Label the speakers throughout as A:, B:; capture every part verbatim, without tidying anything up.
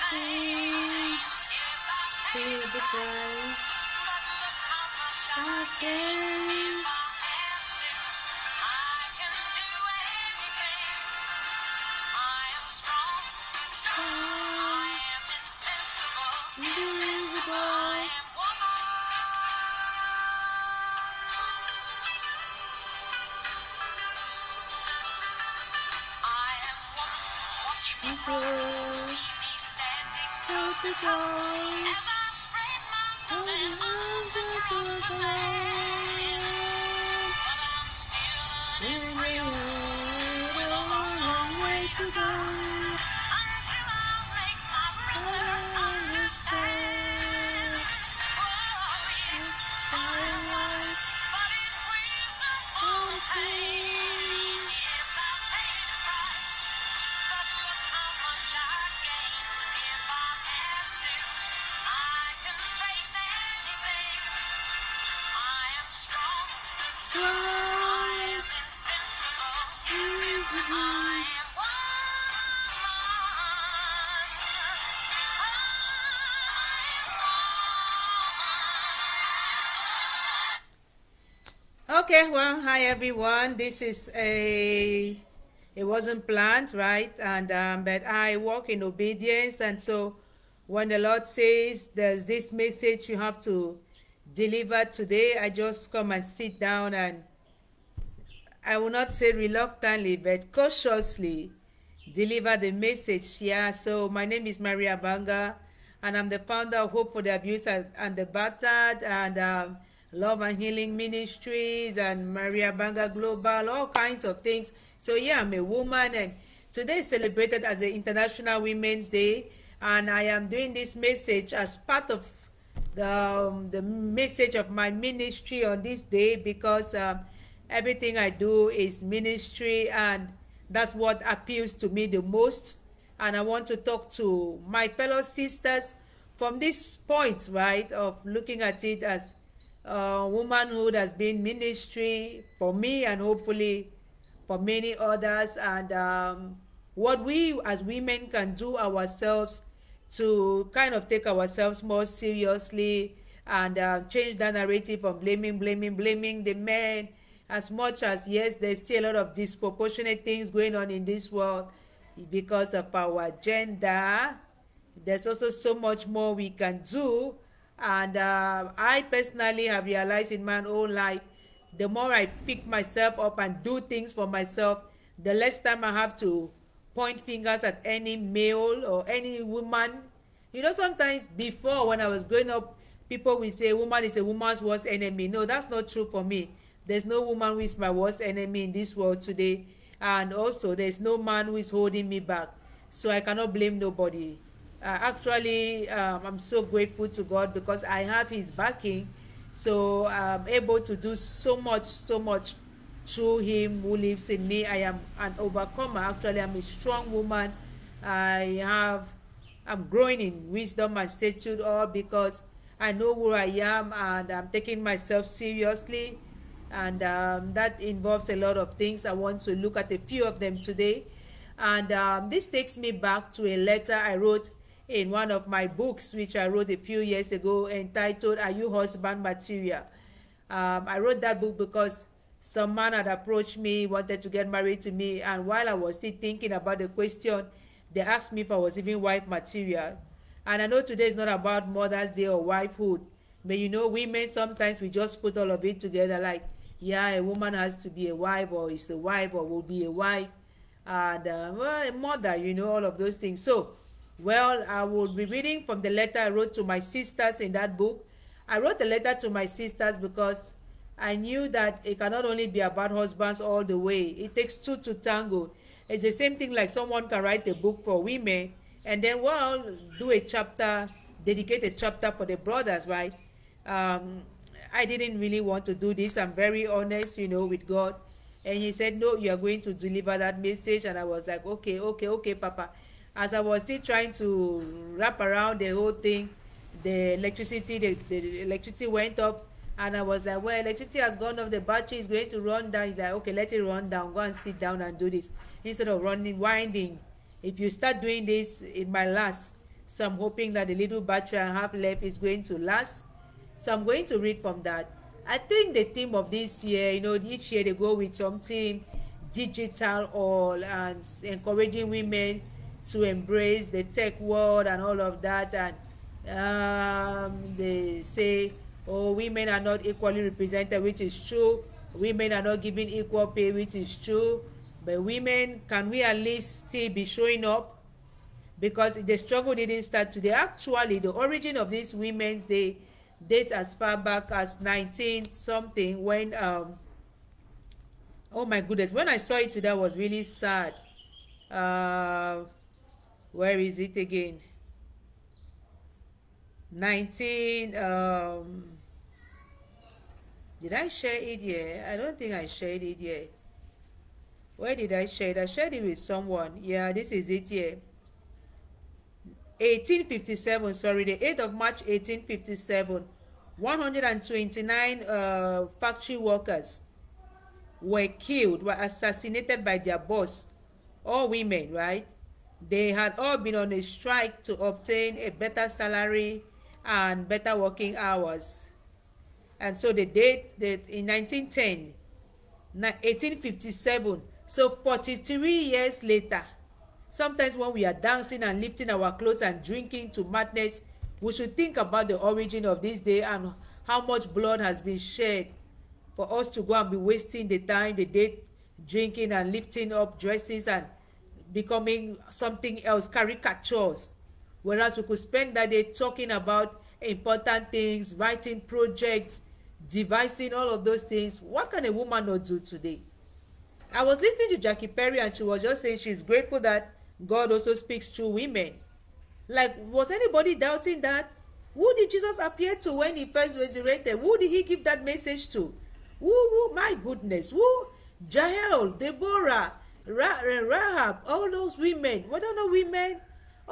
A: Pay, pay the price again. Invisible. Toe to toe, holding arms across the land. And we have a long, long way to go. But I understand. Yes, I was on pain. Strong, invisible. Okay, well, hi everyone. This is a, it wasn't planned, right? And um, but I walk in obedience, and so when the Lord says there's this message you have to deliver today, I just come and sit down, and I will not say reluctantly, but cautiously deliver the message. Yeah, so my name is Maria Banga, and I'm the founder of Hope for the Abused and the Battered, and um, Love and Healing Ministries, and Maria Banga Global, all kinds of things. So yeah, I'm a woman, and today is celebrated as the International Women's Day, and I am doing this message as part of the, um, the message of my ministry on this day, because um, everything I do is ministry, and that's what appeals to me the most. And I want to talk to my fellow sisters from this point, right, of looking at it as uh, womanhood has been ministry for me, and hopefully for many others, and um, what we as women can do ourselves to kind of take ourselves more seriously, and uh, change the narrative from blaming, blaming, blaming the men. As much as, yes, there's still a lot of disproportionate things going on in this world because of our gender, there's also so much more we can do. And uh, I personally have realized in my own life, the more I pick myself up and do things for myself, the less time I have to point fingers at any male or any woman. You know, sometimes before, when I was growing up, people will say woman is a woman's worst enemy. No, that's not true for me. There's no woman who is my worst enemy in this world today, and also there's no man who is holding me back, so I cannot blame nobody. Uh, actually, um, I'm so grateful to God because I have his backing, so I'm able to do so much, so much through him who lives in me. I am an overcomer. Actually, I'm a strong woman. I have, I'm growing in wisdom and stature, all because I know who I am, and I'm taking myself seriously. And um, that involves a lot of things. I want to look at a few of them today. And um, this takes me back to a letter I wrote in one of my books, which I wrote a few years ago, entitled Are You Husband Material? Um, I wrote that book because some man had approached me, wanted to get married to me, and while I was still thinking about the question, they asked me if I was even wife material. And I know today is not about Mother's Day or wifehood, but you know, women sometimes we just put all of it together, like, yeah, a woman has to be a wife, or is a wife, or will be a wife, and uh, well, a mother, you know, all of those things. So, well, I will be reading from the letter I wrote to my sisters in that book. I wrote the letter to my sisters because I knew that it cannot only be about husbands all the way. It takes two to tango. It's the same thing like someone can write a book for women and then, well, do a chapter, dedicate a chapter for the brothers, right? Um, I didn't really want to do this. I'm very honest, you know, with God. And he said, no, you are going to deliver that message. And I was like, okay, okay, okay, Papa. As I was still trying to wrap around the whole thing, the electricity, the, the electricity went up. And I was like, well, electricity has gone off. The battery is going to run down. He's like, okay, let it run down. Go and sit down and do this. Instead of running, winding. If you start doing this, it might last. So I'm hoping that the little battery I have left is going to last. So I'm going to read from that. I think the theme of this year, you know, each year they go with something digital all and encouraging women to embrace the tech world and all of that. And um, they say, oh, women are not equally represented, which is true. Women are not given equal pay, which is true. But women, can we at least still be showing up? Because the struggle didn't start today. Actually, the origin of this Women's Day dates as far back as nineteen something, when um oh my goodness, when I saw it today I was really sad. Uh where is it again? nineteen um did I share it here? I don't think I shared it yet. Where did I share it? I shared it with someone. Yeah, this is it here. eighteen fifty-seven, sorry, the eighth of March eighteen fifty-seven, one hundred twenty-nine uh, factory workers were killed, were assassinated by their boss, all women, right? They had all been on a strike to obtain a better salary and better working hours. And so the date, that in nineteen ten, eighteen fifty-seven, so forty-three years later, sometimes when we are dancing and lifting our clothes and drinking to madness, we should think about the origin of this day and how much blood has been shed for us to go and be wasting the time, the day, drinking and lifting up dresses and becoming something else, caricatures. Whereas we could spend that day talking about important things, writing projects, devising all of those things. What can a woman not do today? I was listening to Jackie Perry and she was just saying she's grateful that God also speaks through women. Like, was anybody doubting that? Who did Jesus appear to when he first resurrected? Who did he give that message to? Who, who, my goodness, who? Jael, Deborah, Ra Rahab, all those women. What are the women?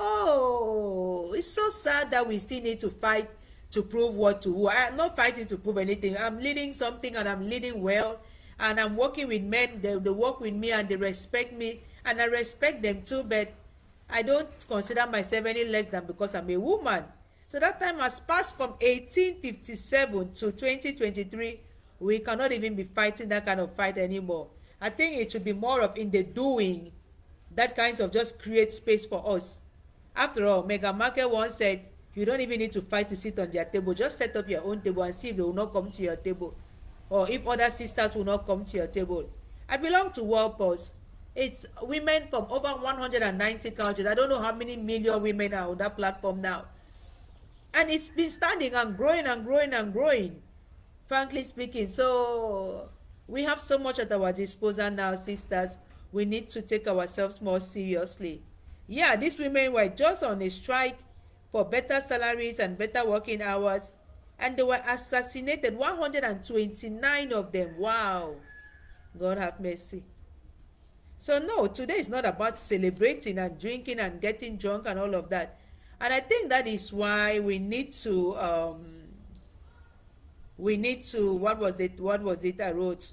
A: Oh, it's so sad that we still need to fight to prove what to who. I'm not fighting to prove anything. I'm leading something and I'm leading well. And I'm working with men, they, they work with me and they respect me. And I respect them too, but I don't consider myself any less than because I'm a woman. So that time has passed from eighteen fifty-seven to twenty twenty-three. We cannot even be fighting that kind of fight anymore. I think it should be more of in the doing. That kinds of just create space for us. After all, Meghan Markle once said, you don't even need to fight to sit on their table. Just set up your own table and see if they will not come to your table. Or if other sisters will not come to your table. I belong to World Pulse. It's women from over one hundred ninety countries. I don't know how many million women are on that platform now. And it's been standing and growing and growing and growing, frankly speaking. So we have so much at our disposal now, sisters. We need to take ourselves more seriously. Yeah, these women were just on a strike for better salaries and better working hours. And they were assassinated, one hundred twenty-nine of them. Wow. God have mercy. So no, today is not about celebrating and drinking and getting drunk and all of that. And I think that is why we need to, um, we need to, what was it, what was it I wrote?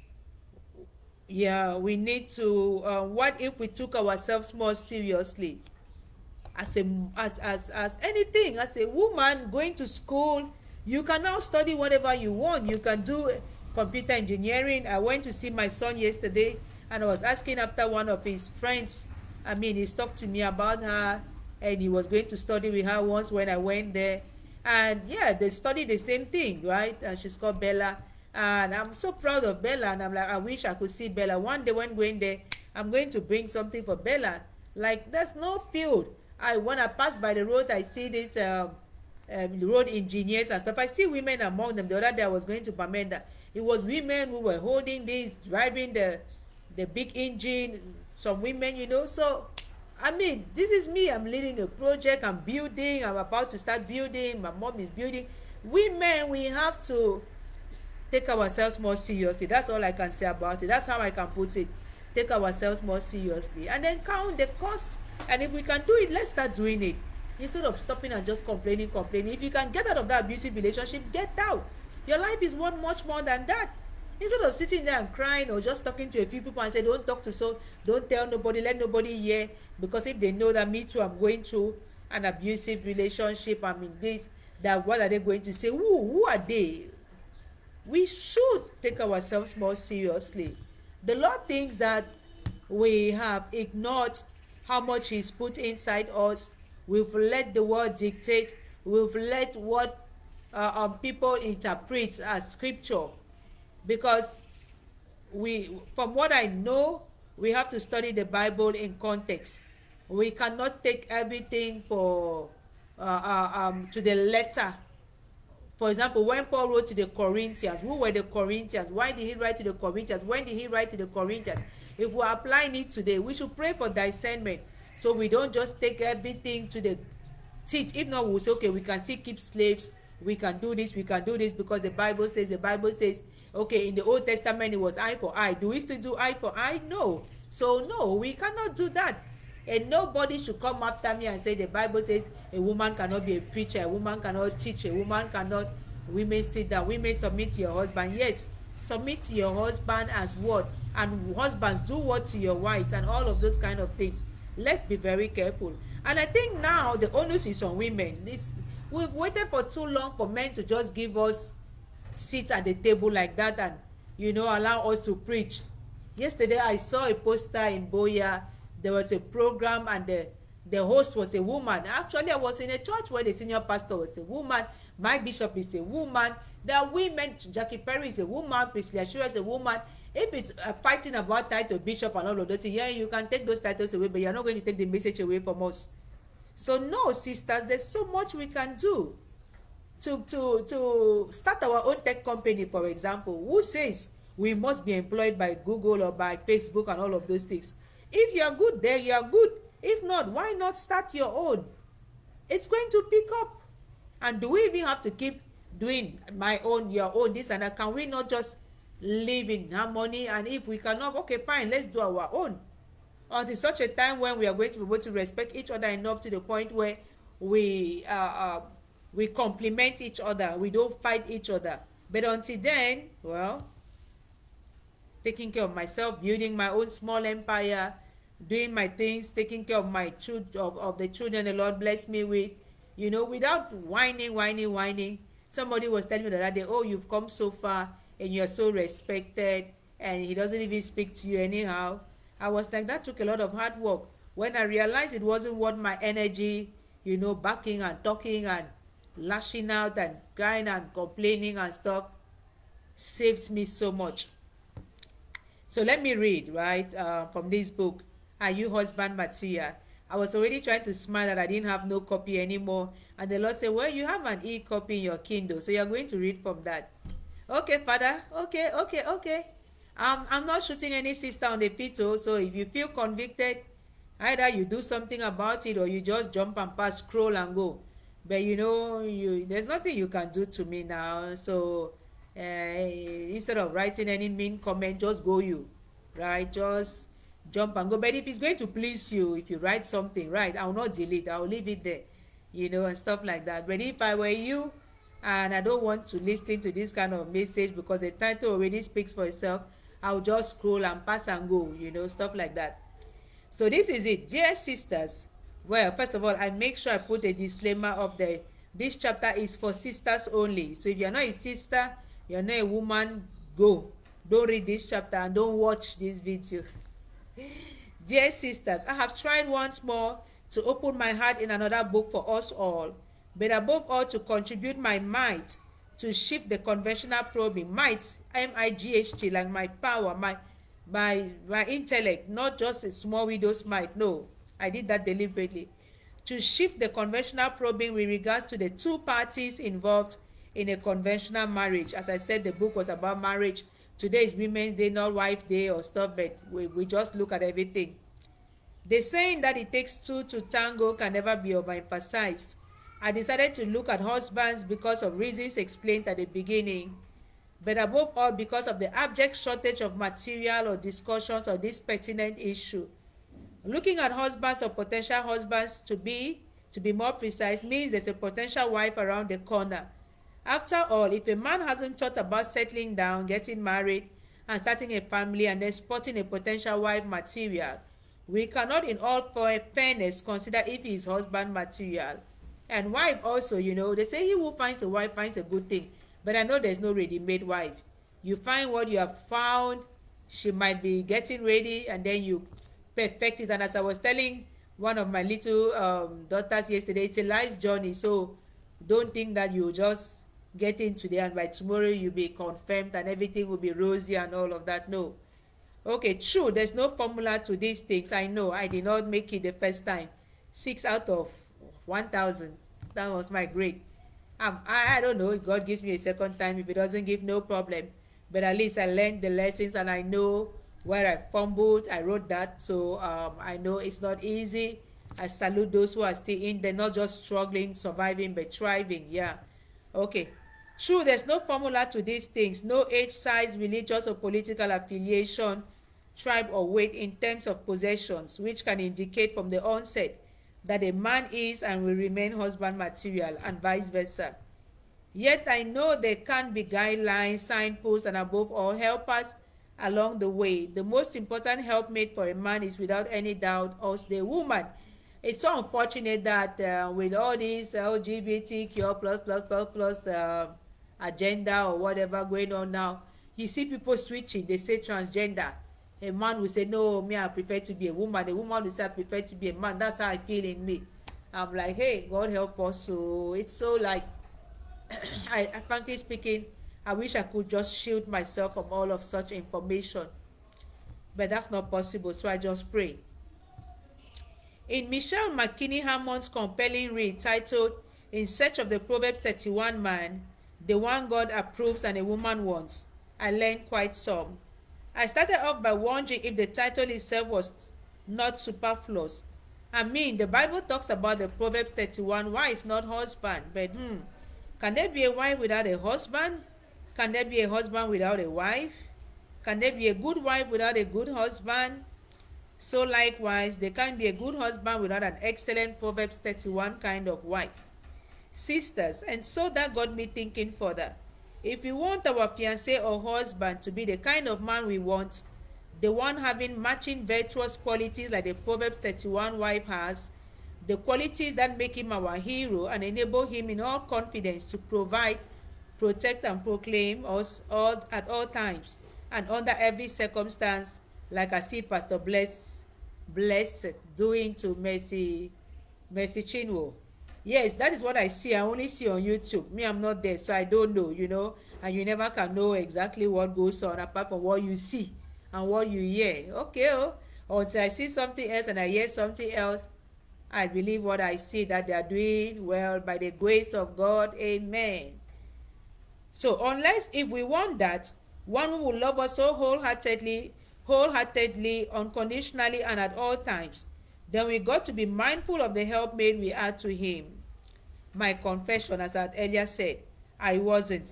A: Yeah, we need to, uh, what if we took ourselves more seriously? As a, as, as, as anything, as a woman going to school, you can now study whatever you want. You can do computer engineering. I went to see my son yesterday and I was asking after one of his friends. I mean, he's talked to me about her and he was going to study with her once when I went there. And yeah, they study the same thing, right? And she's called Bella. And I'm so proud of Bella. And I'm like, I wish I could see Bella. One day when going there, I'm going to bring something for Bella. Like, there's no field. I When I pass by the road, I see this um, um, road engineers and stuff. I see women among them. The other day I was going to Bamenda. It was women who were holding this, driving the the big engine, some women, you know. So I mean, this is me. I'm leading a project, I'm building, I'm about to start building, my mom is building. Women, we have to take ourselves more seriously. That's all I can say about it. That's how I can put it. Take ourselves more seriously and then count the costs. And if we can do it, let's start doing it instead of stopping and just complaining complaining. If you can get out of that abusive relationship, get out. Your life is worth much more than that. Instead of sitting there and crying or just talking to a few people and say, don't talk to so, don't tell nobody, let nobody hear, because if they know that me too, I'm going through, an abusive relationship, I mean this, that what are they going to say? Who, who are they? We should take ourselves more seriously. The Lord thinks that we have ignored how much He's put inside us. We've let the world dictate. We've let what uh, um, people interpret as scripture. Because we, from what I know, we have to study the Bible in context. We cannot take everything for uh, uh, um, to the letter. For example, when Paul wrote to the Corinthians, who were the Corinthians? Why did he write to the Corinthians? When did he write to the Corinthians? If we're applying it today, we should pray for discernment, so we don't just take everything to the teeth. If not, we'll say, okay, we can still keep slaves. We can do this, we can do this, because the Bible says, the Bible says, okay, in the Old Testament, it was eye for eye. Do we still do eye for eye? No. So, no, we cannot do that. And nobody should come after me and say the Bible says a woman cannot be a preacher, a woman cannot teach, a woman cannot, women sit down, women submit to your husband. Yes, submit to your husband as what? And husbands, do what to your wives, and all of those kind of things. Let's be very careful. And I think now the onus is on women. This, we've waited for too long for men to just give us seats at the table like that and, you know, allow us to preach. Yesterday I saw a poster in Boya. There was a program and the, the host was a woman. Actually, I was in a church where the senior pastor was a woman. My bishop is a woman. There are women. Jackie Perry is a woman. Priscilla Ashura is a woman. If it's uh, fighting about title bishop and all of those things, yeah, you can take those titles away, but you're not going to take the message away from us. So no, sisters, there's so much we can do to, to, to start our own tech company, for example. Who says we must be employed by Google or by Facebook and all of those things? If you are good there, you are good. If not, why not start your own? It's going to pick up. And do we even have to keep doing my own, your own, this and that? Can we not just live in harmony? And if we cannot, okay, fine, let's do our own. Until such a time when we are going to be able to respect each other enough to the point where we uh, uh, we complement each other, we don't fight each other. But until then, well, taking care of myself, building my own small empire, doing my things, taking care of my children, of, of the children the Lord blessed me with, you know, without whining, whining, whining. Somebody was telling me the other day, oh, you've come so far and you're so respected, and he doesn't even speak to you anyhow. I was like, that took a lot of hard work. When I realized it wasn't worth my energy, you know, backing and talking and lashing out and crying and complaining and stuff, saved me so much. So let me read, right, uh, from this book, Are You Husband Material? I was already trying to smile that I didn't have no copy anymore. And the Lord said, well, you have an e-copy in your Kindle, so you're going to read from that. Okay, Father, okay, okay, okay. Um, I'm not shooting any sister on the pit, so if you feel convicted, either you do something about it or you just jump and pass, scroll and go. But, you know, you there's nothing you can do to me now, so... Uh, instead of writing any mean comment, just go you, right? Just jump and go. But if it's going to please you, if you write something, right, I will not delete, I will leave it there, you know, and stuff like that. But if I were you and I don't want to listen to this kind of message because the title already speaks for itself, I'll just scroll and pass and go, you know, stuff like that. So this is it, dear sisters. Well, first of all, I make sure I put a disclaimer up there. This chapter is for sisters only. So if you're not a sister, you're not a woman, go. Don't read this chapter and don't watch this video. Dear sisters, I have tried once more to open my heart in another book for us all, but above all to contribute my might to shift the conventional probing. Might, M I G H T, like my power, my, my, my intellect, not just a small widow's might. No, I did that deliberately. To shift the conventional probing with regards to the two parties involved in a conventional marriage. As I said, the book was about marriage. Today is Women's Day, not Wife Day or stuff, but we, we just look at everything. The saying that it takes two to tango can never be overemphasized. I decided to look at husbands because of reasons explained at the beginning, but above all because of the abject shortage of material or discussions on this pertinent issue. Looking at husbands or potential husbands, to be, to be more precise, means there's a potential wife around the corner. After all, if a man hasn't thought about settling down, getting married, and starting a family, and then spotting a potential wife material, We cannot in all fairness consider if he is husband material. And wife also, you know, they say he who finds a wife finds a good thing. But I know there's no ready-made wife. You find what you have found, she might be getting ready, and then you perfect it. And as I was telling one of my little um, daughters yesterday, it's a life journey. So don't think that you just get in today and by tomorrow you'll be confirmed and everything will be rosy and all of that. No. Okay, true, there's no formula to these things. I know I did not make it the first time. Six out of one thousand. That was my grade. Um, I, I don't know if God gives me a second time. If He doesn't give, no problem. But at least I learned the lessons and I know where I fumbled. I wrote that. So um, I know it's not easy. I salute those who are still in there, not just struggling, surviving, but thriving. Yeah. Okay. True, there's no formula to these things. No age, size, religious or political affiliation, tribe or weight in terms of possessions, which can indicate from the onset that a man is and will remain husband material and vice versa. Yet I know there can be guidelines, signposts, and above all, helpers along the way. The most important helpmate for a man is without any doubt also the woman. It's so unfortunate that uh, with all these L G B T Q plus plus plus plus uh, agenda or whatever going on now, you see people switching. They say transgender. A man will say, no, me, I prefer to be a woman. A woman will say, I prefer to be a man. That's how I feel in me. I'm like, hey, God help us. So it's so like, I, I frankly speaking, I wish I could just shield myself from all of such information. But that's not possible, so I just pray. In Michelle McKinney Hammond's compelling read titled In Search of the Proverbs thirty-one Man, the one God approves and a woman wants, I learned quite some. I started off by wondering if the title itself was not superfluous. I mean, the Bible talks about the Proverbs thirty-one wife, not husband. But hmm, can there be a wife without a husband? Can there be a husband without a wife? Can there be a good wife without a good husband? So likewise, there can be a good husband without an excellent Proverbs thirty-one kind of wife. Sisters, and so that got me thinking further. If we want our fiancé or husband to be the kind of man we want, the one having matching virtuous qualities like the Proverbs thirty-one wife has, the qualities that make him our hero and enable him in all confidence to provide, protect, and proclaim us all at all times and under every circumstance, like I see Pastor Bless, Blessed doing to Mercy, Mercy Chinwo. Yes, that is what I see. I only see on YouTube. Me, I'm not there, so I don't know, you know. And you never can know exactly what goes on apart from what you see and what you hear. Okay, oh. Until I see something else and I hear something else, I believe what I see, that they are doing well by the grace of God. Amen. So unless if we want that, one who will love us so wholeheartedly, wholeheartedly, unconditionally, and at all times, then we got to be mindful of the helpmate we add to him. My confession, as I had earlier said, I wasn't.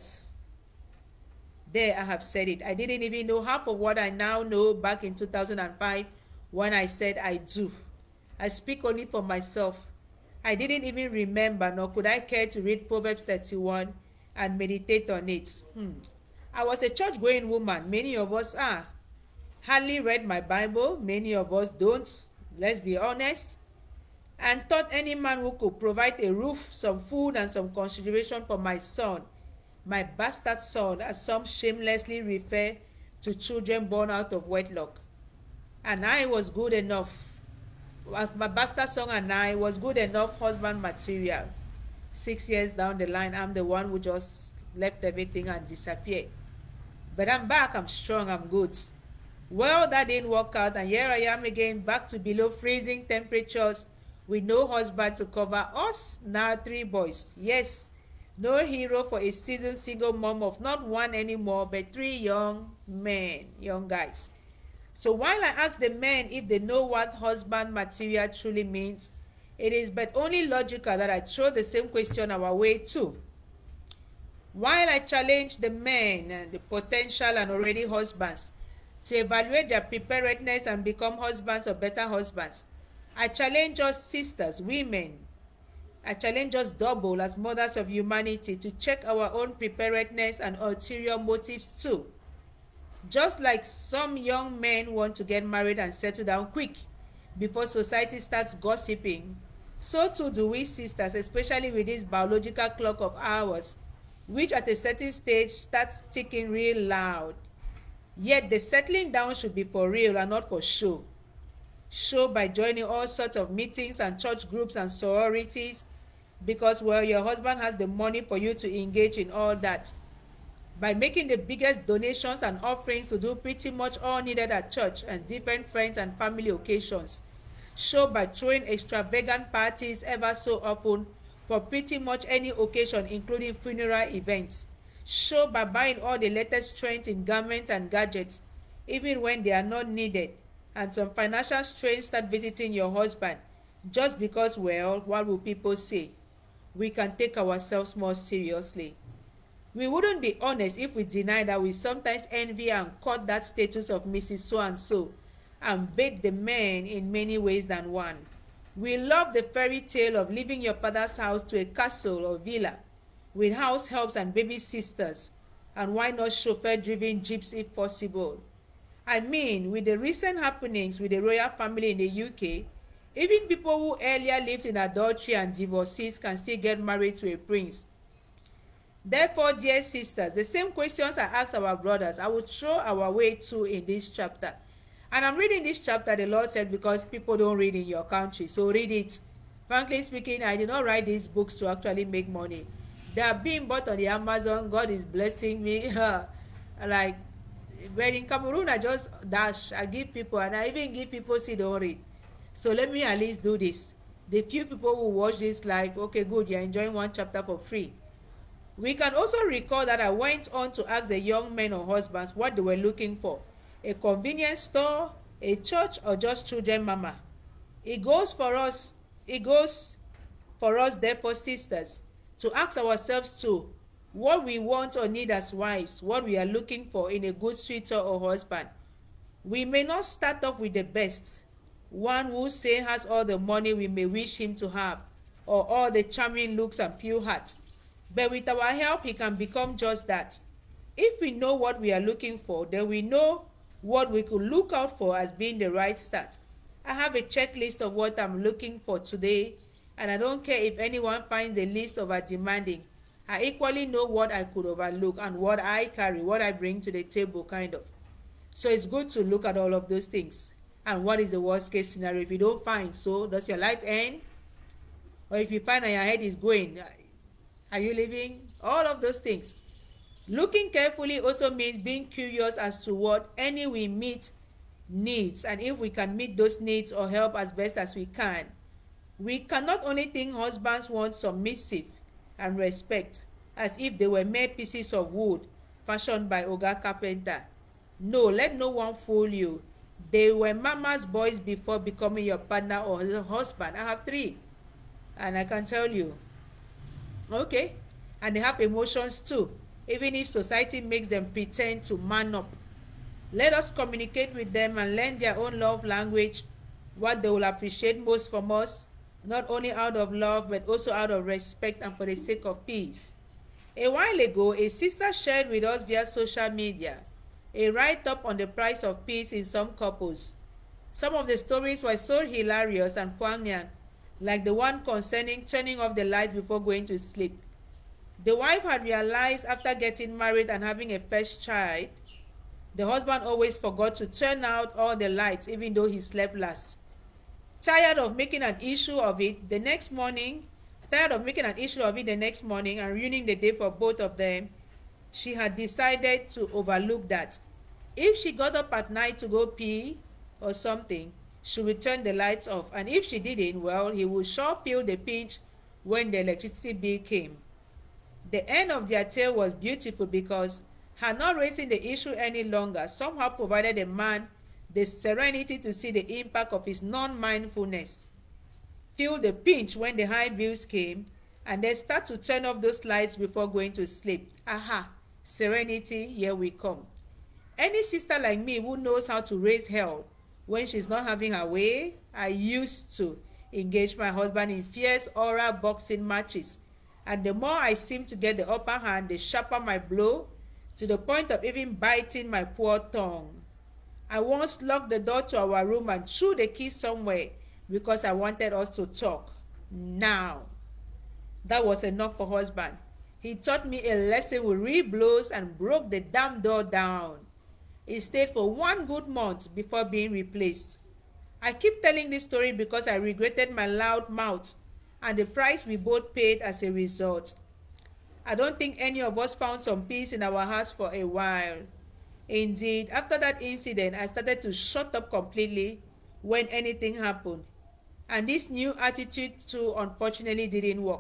A: There, I have said it. I didn't even know half of what I now know back in two thousand five when I said I do. I speak only for myself. I didn't even remember, nor could I care to read Proverbs thirty-one and meditate on it. Hmm. I was a church-going woman. Many of us are. Hardly read my Bible. Many of us don't. Let's be honest. And thought any man who could provide a roof, some food, and some consideration for my son, my bastard son, as some shamelessly refer to children born out of wedlock. And I was good enough, as my bastard son and I was good enough husband material. Six years down the line, I'm the one who just left everything and disappeared. But I'm back, I'm strong, I'm good. Well, that didn't work out, and here I am again, back to below freezing temperatures with no husband to cover us. Now three boys. Yes, no hero for a seasoned single mom of not one anymore, but three young men, young guys. So while I ask the men if they know what husband material truly means, it is but only logical that I throw the same question our way too. While I challenge the men and the potential and already husbands to evaluate their preparedness and become husbands or better husbands, I challenge us sisters, women, I challenge us double as mothers of humanity to check our own preparedness and ulterior motives too. Just like some young men want to get married and settle down quick, before society starts gossiping. So too do we sisters, especially with this biological clock of ours, which at a certain stage starts ticking real loud. Yet the settling down should be for real and not for show. Show by joining all sorts of meetings and church groups and sororities because, well, your husband has the money for you to engage in all that. By making the biggest donations and offerings to do pretty much all needed at church and different friends and family occasions. Show by throwing extravagant parties ever so often for pretty much any occasion, including funeral events. Show by buying all the latest trends in garments and gadgets, even when they are not needed. And some financial strains start visiting your husband just because, well, what will people say? We can take ourselves more seriously. We wouldn't be honest if we deny that we sometimes envy and court that status of Missus So-and-so and bait the men in many ways than one. We love the fairy tale of leaving your father's house to a castle or villa with house helps and baby sisters, and why not chauffeur-driven jeeps if possible. I mean, with the recent happenings with the royal family in the U K, even people who earlier lived in adultery and divorcees can still get married to a prince. Therefore, dear sisters, the same questions I asked our brothers, I would throw our way too in this chapter. And I'm reading this chapter, the Lord said, because people don't read in your country, so read it. Frankly speaking, I did not write these books to actually make money. They are being bought on the Amazon. God is blessing me. Like, when in Cameroon, I just dash. I give people, and I even give people see don't read. So let me at least do this. The few people who watch this live, okay, good, you're enjoying one chapter for free. We can also recall that I went on to ask the young men or husbands what they were looking for. A convenience store, a church, or just children mama. It goes for us, it goes for us, therefore, sisters, to ask ourselves too, what we want or need as wives, what we are looking for in a good suitor or husband. We may not start off with the best, one who say has all the money we may wish him to have, or all the charming looks and pure heart. But with our help, he can become just that. If we know what we are looking for, then we know what we could look out for as being the right start. I have a checklist of what I'm looking for today, and I don't care if anyone finds the list over demanding. I equally know what I could overlook and what I carry, what I bring to the table, kind of. So it's good to look at all of those things. And what is the worst case scenario? If you don't find, so does your life end? Or if you find that your head is going, are you living? All of those things. Looking carefully also means being curious as to what any we meet needs, and if we can meet those needs or help as best as we can. We cannot only think husbands want submissive and respect as if they were mere pieces of wood fashioned by Oga Carpenter. No, let no one fool you. They were mama's boys before becoming your partner or husband. I have three, and I can tell you. Okay, and they have emotions too, even if society makes them pretend to man up. Let us communicate with them and learn their own love language, what they will appreciate most from us, not only out of love but also out of respect and for the sake of peace. A while ago, a sister shared with us via social media a write-up on the price of peace in some couples. Some of the stories were so hilarious and poignant, like the one concerning turning off the lights before going to sleep. The wife had realized after getting married and having a first child, the husband always forgot to turn out all the lights even though he slept last. Tired of making an issue of it the next morning, tired of making an issue of it the next morning and ruining the day for both of them, she had decided to overlook that. If she got up at night to go pee or something, she would turn the lights off, and if she didn't, well, he would sure feel the pinch when the electricity bill came. The end of their tale was beautiful because her not raising the issue any longer somehow provided a man the serenity to see the impact of his non-mindfulness, feel the pinch when the high bills came, and then start to turn off those lights before going to sleep. Aha, serenity, here we come. Any sister like me who knows how to raise hell when she's not having her way, I used to engage my husband in fierce oral boxing matches, and the more I seemed to get the upper hand, the sharper my blow, to the point of even biting my poor tongue. I once locked the door to our room and threw the key somewhere because I wanted us to talk. Now, that was enough for husband. He taught me a lesson with real blows and broke the damn door down. It stayed for one good month before being replaced. I keep telling this story because I regretted my loud mouth and the price we both paid as a result. I don't think any of us found some peace in our hearts for a while. Indeed, after that incident, I started to shut up completely when anything happened. And this new attitude too unfortunately didn't work.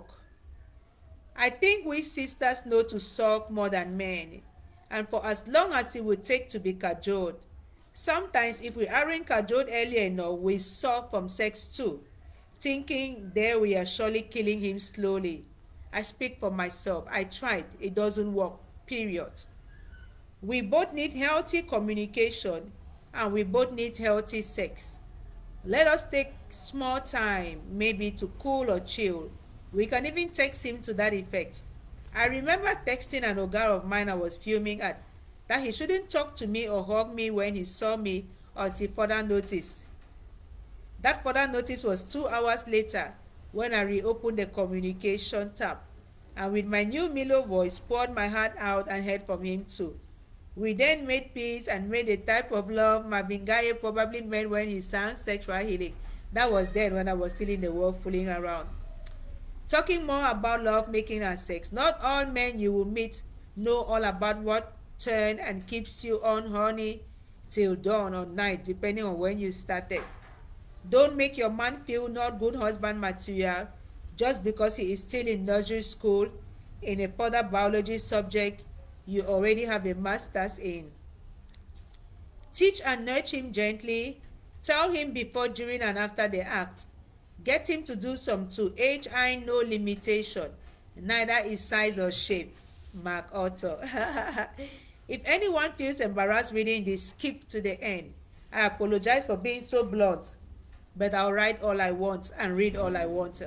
A: I think we sisters know to sulk more than men, and for as long as it would take to be cajoled. Sometimes if we aren't cajoled early enough, we sulk from sex too, thinking there we are surely killing him slowly. I speak for myself. I tried. It doesn't work. Period. We both need healthy communication and we both need healthy sex. Let us take small time, maybe to cool or chill. We can even text him to that effect. I remember texting an oga of mine I was fuming at that he shouldn't talk to me or hug me when he saw me until further notice. That further notice was two hours later when I reopened the communication tab and with my new mellow voice poured my heart out and heard from him too. We then made peace and made the type of love Marvin Gaye probably made when he sang Sexual Healing. That was then when I was still in the world fooling around. Talking more about love making and sex. Not all men you will meet know all about what turns and keeps you on horny till dawn or night depending on when you started. Don't make your man feel not good husband material just because he is still in nursery school in a further biology subject you already have a master's in. Teach and nurture him gently. Tell him before, during, and after the act. Get him to do some too. Age ain't no limitation. Neither is size or shape. Mark Otto. If anyone feels embarrassed reading this, skip to the end. I apologize for being so blunt, but I'll write all I want and read all I want.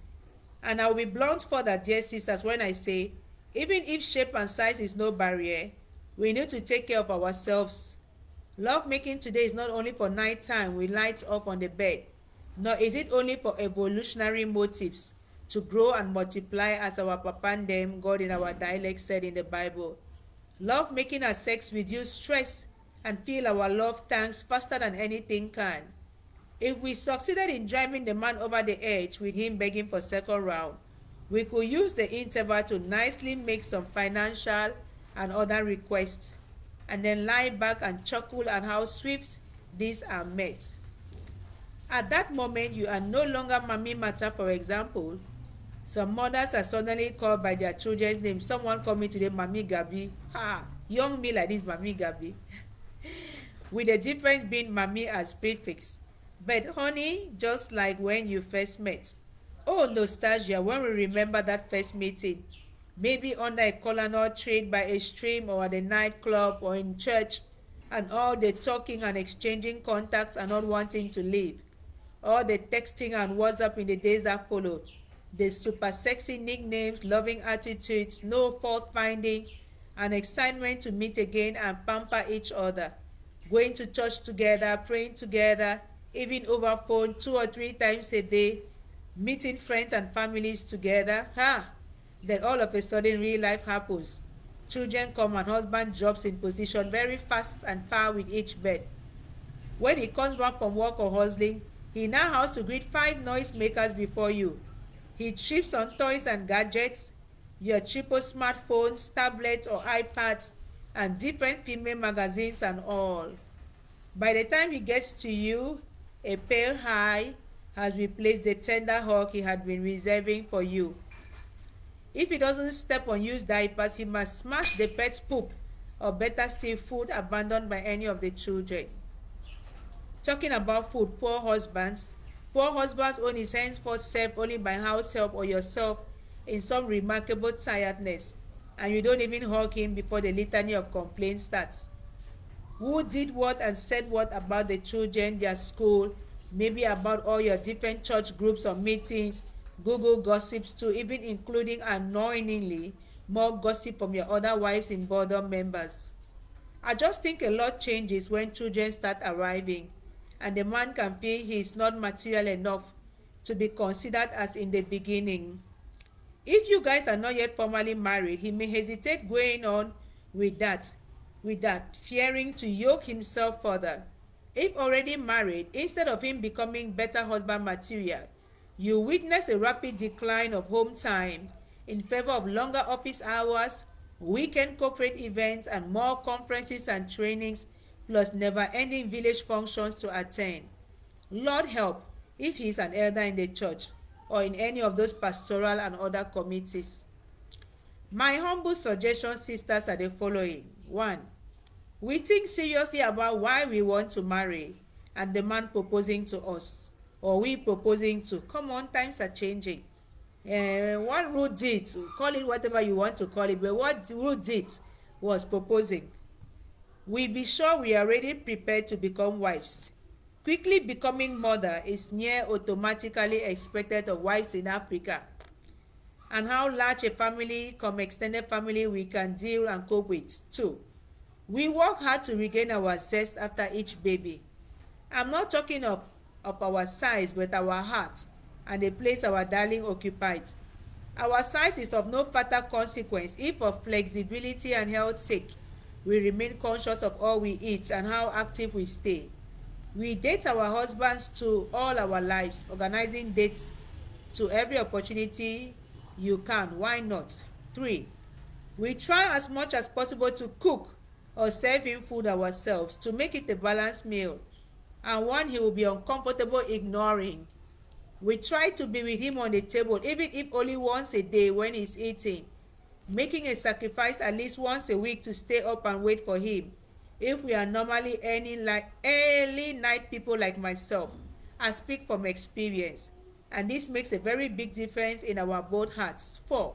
A: And I'll be blunt further, dear sisters, when I say, even if shape and size is no barrier, we need to take care of ourselves. Love making today is not only for night time with lights off on the bed, nor is it only for evolutionary motives to grow and multiply as our papa and them, God in our dialect, said in the Bible. Love making and sex reduce stress and fill our love tanks faster than anything can. If we succeeded in driving the man over the edge with him begging for second round, we could use the interval to nicely make some financial and other requests and then lie back and chuckle at how swift these are met. At that moment, you are no longer mommy matter. For example, some mothers are suddenly called by their children's name. Someone called me today, Mommy Gabi. Ha! Young me like this, Mommy Gabi. With the difference being mommy as prefix. But honey, just like when you first met. Oh, nostalgia, when we remember that first meeting. Maybe under a colonel tree by a stream or at a nightclub or in church, and all the talking and exchanging contacts and not wanting to leave. All the texting and WhatsApp in the days that followed. The super sexy nicknames, loving attitudes, no fault finding, and excitement to meet again and pamper each other. Going to church together, praying together, even over phone two or three times a day, meeting friends and families together. Ha! Then all of a sudden real life happens. Children come and husband drops in position very fast and far with each bed. When he comes back from work or hustling, he now has to greet five noise makers before you. He trips on toys and gadgets, your cheapo smartphones, tablets or iPads, and different female magazines and all. By the time he gets to you, a pale high has replaced the tender hug he had been reserving for you. If he doesn't step on used diapers, he must smash the pet's poop, or better still, food abandoned by any of the children. Talking about food, poor husbands. Poor husbands own his henceforth served only by house help or yourself in some remarkable tiredness, and you don't even hug him before the litany of complaints starts. Who did what and said what about the children, their school, maybe about all your different church groups or meetings, Google gossips too, even including, annoyingly, more gossip from your other wives and boredom members. I just think a lot changes when children start arriving and the man can feel he is not material enough to be considered as in the beginning. If you guys are not yet formally married, he may hesitate going on with that, with that, fearing to yoke himself further. If already married, instead of him becoming better husband material, you witness a rapid decline of home time in favor of longer office hours, weekend corporate events, and more conferences and trainings, plus never-ending village functions to attend. Lord help if he is an elder in the church or in any of those pastoral and other committees. My humble suggestions, sisters, are the following. One, we think seriously about why we want to marry and the man proposing to us, or we proposing to. Come on, times are changing. Uh, what Ruth did, call it whatever you want to call it, but what Ruth did was proposing. We be sure we are already prepared to become wives. Quickly becoming mother is near automatically expected of wives in Africa. And how large a family, come extended family, we can deal and cope with. Two, we work hard to regain our zest after each baby. I'm not talking of, of our size, but our heart and the place our darling occupied. Our size is of no further consequence if for flexibility and health sake we remain conscious of all we eat and how active we stay. We date our husbands to all our lives, organizing dates to every opportunity you can. Why not? Three, we try as much as possible to cook or serve him food ourselves to make it a balanced meal and one he will be uncomfortable ignoring. We try to be with him on the table, even if only once a day when he's eating, making a sacrifice at least once a week to stay up and wait for him. If we are normally earning like early night people like myself, I speak from experience, and this makes a very big difference in our both hearts. Four,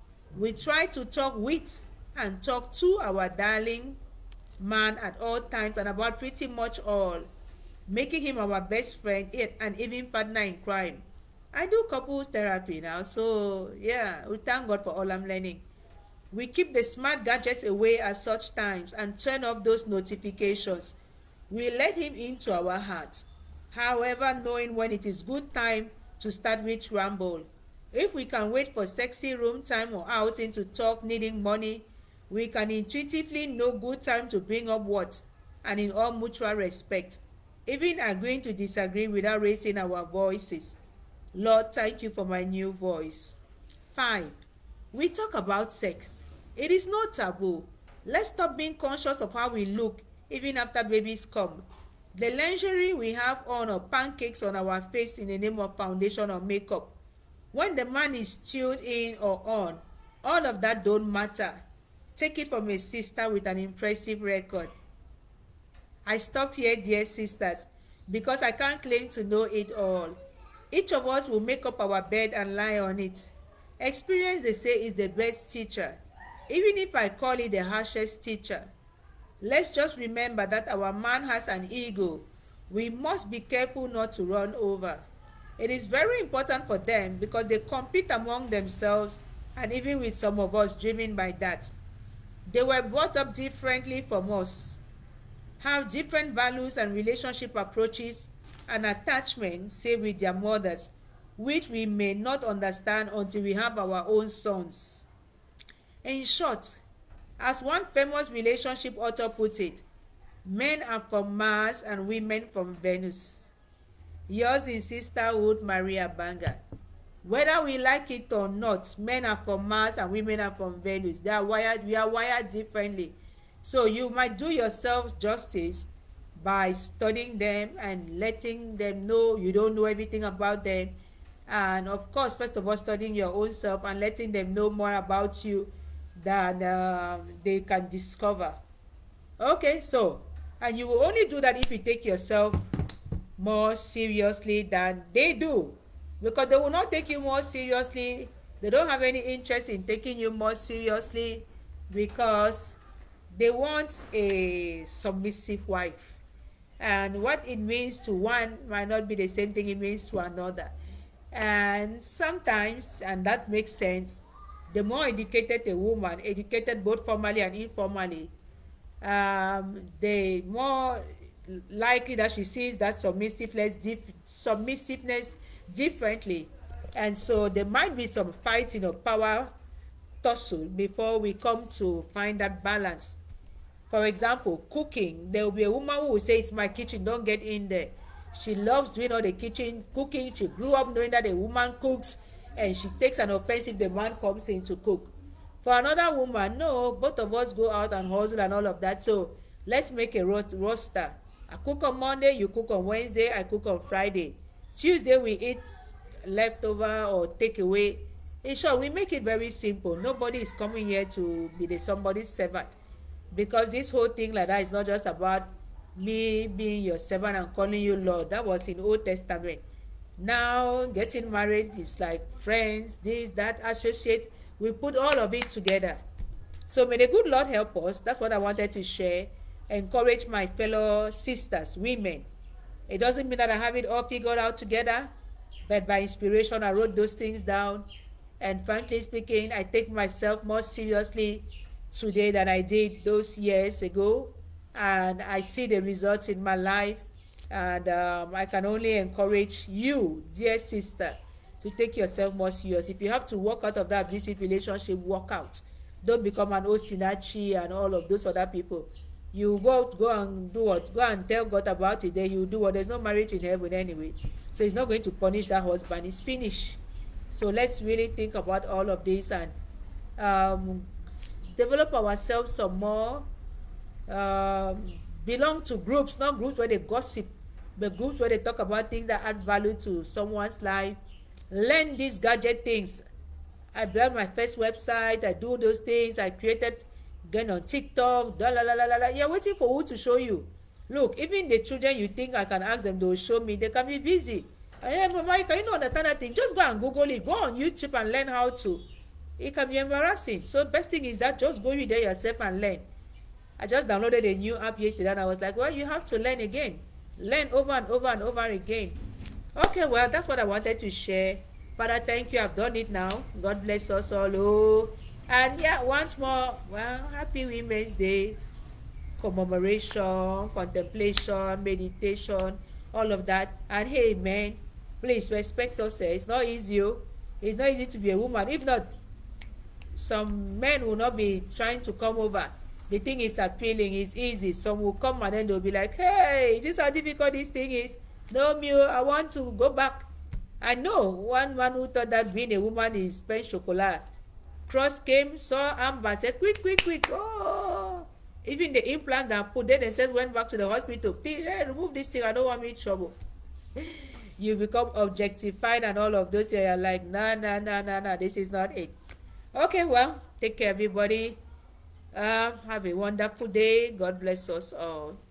A: we try to talk with and talk to our darling man at all times and about pretty much all, making him our best friend and even partner in crime. I do couples therapy now, so yeah, we thank God for all I'm learning. We keep the smart gadgets away at such times and turn off those notifications. We let him into our hearts, however, knowing when it is good time to start with ramble. If we can wait for sexy room time or outing to talk needing money, we can intuitively know good time to bring up what, and in all mutual respect, even agreeing to disagree without raising our voices. Lord, thank you for my new voice. Five, we talk about sex. It is no taboo. Let's stop being conscious of how we look even after babies come. The lingerie we have on or pancakes on our face in the name of foundation or makeup. When the man is tuned in or on, all of that don't matter. Take it from a sister with an impressive record. I stop here, dear sisters, because I can't claim to know it all. Each of us will make up our bed and lie on it. Experience, they say, is the best teacher, even if I call it the harshest teacher. Let's just remember that our man has an ego. We must be careful not to run over. It is very important for them because they compete among themselves and even with some of us driven by that. They were brought up differently from us, have different values and relationship approaches and attachments, say with their mothers, which we may not understand until we have our own sons. In short, as one famous relationship author put it, men are from Mars and women from Venus. Yours in sisterhood, Maria Banga. Whether we like it or not, men are from Mars and women are from Venus. They are wired, we are wired differently. So you might do yourself justice by studying them and letting them know you don't know everything about them. And of course, first of all, studying your own self and letting them know more about you than uh, they can discover. Okay, so, and you will only do that if you take yourself more seriously than they do, because they will not take you more seriously. They don't have any interest in taking you more seriously because they want a submissive wife, and what it means to one might not be the same thing it means to another. And sometimes, and that makes sense, the more educated a woman, educated both formally and informally, um, the more likely that she sees that submissiveness, dif- submissiveness differently. And so there might be some fighting of power tussle before we come to find that balance. For example, cooking. There will be a woman who will say, it's my kitchen, don't get in there. She loves doing all the kitchen cooking. She grew up knowing that the woman cooks, and she takes an offense if the man comes in to cook. For another woman, no, both of us go out and hustle and all of that. So let's make a roster. I cook on Monday, you cook on Wednesday, I cook on Friday. Tuesday we eat leftover or take away. In short, we make it very simple. Nobody is coming here to be the somebody's servant, because this whole thing like that is not just about me being your servant and calling you Lord. That was in Old Testament. Now getting married is like friends, this, that, associates. We put all of it together. So may the good Lord help us. That's what I wanted to share. Encourage my fellow sisters, women. It doesn't mean that I have it all figured out together, but by inspiration I wrote those things down. And frankly speaking, I take myself more seriously today than I did those years ago. And I see the results in my life. And um, I can only encourage you, dear sister, to take yourself more serious. If you have to walk out of that abusive relationship, walk out. Don't become an Osinachi and all of those other people. You go go and do what? Go and tell God about it. Then you do what? There's no marriage in heaven anyway. So he's not going to punish that husband. It's finished. So let's really think about all of this and um, develop ourselves some more. Um, belong to groups, not groups where they gossip, but groups where they talk about things that add value to someone's life. Learn these gadget things. I built my first website. I do those things. I created again on TikTok. Da, la, la, la, la, la. You're waiting for who to show you. Look, even the children, you think I can ask them, they will show me. They can be busy. Hey, Mama, can you not understand that thing? Just go and Google it. Go on YouTube and learn how to. It can be embarrassing. So best thing is that just go you there yourself and learn. I just downloaded a new app yesterday and I was like, well, you have to learn again. Learn over and over and over again. Okay, well, that's what I wanted to share. Father, thank you. I've done it now. God bless us all. Oh. And yeah, once more, well, happy Women's Day. Commemoration, contemplation, meditation, all of that. And hey, man, please respect us. It's not easy. It's not easy to be a woman. If not, some men will not be trying to come over. The thing is appealing, it's easy. Some will come and then they'll be like, hey, is this how difficult this thing is? No, me, I want to go back. I know one man who thought that being a woman is pain chocolat. Cross came, saw Amber, said, quick, quick, quick. Oh, even the implant that put, they themselves went back to the hospital. Hey, remove this thing, I don't want me in trouble. You become objectified and all of those. You're like, nah, nah, nah, nah, nah, this is not it. Okay, well, take care, everybody. Uh, have a wonderful day. God bless us all.